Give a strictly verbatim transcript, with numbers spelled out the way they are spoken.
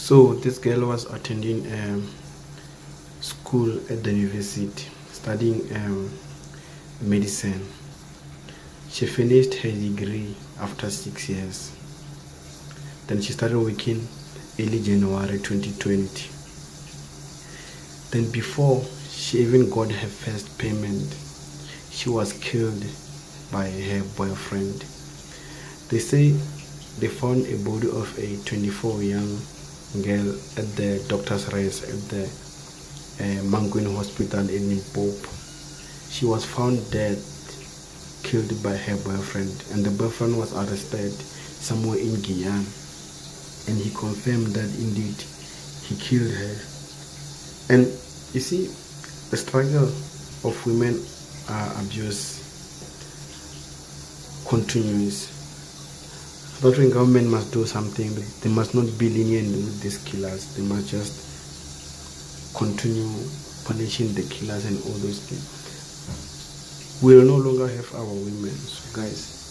So this girl was attending um, school at the university, studying um, medicine. She finished her degree after six years. Then she started working early January twenty twenty. Then before she even got her first payment, she was killed by her boyfriend. They say they found a body of a twenty-four young girl at the doctor's rest at the uh, Mankweng hospital in Limpopo. She was found dead, killed by her boyfriend, and the boyfriend was arrested somewhere in Guyana, and he confirmed that indeed he killed her. And you see, the struggle of women uh, abuse continues. The government must do something, but they must not be lenient with these killers. They must just continue punishing the killers and all those things. We will no longer have our women. So guys,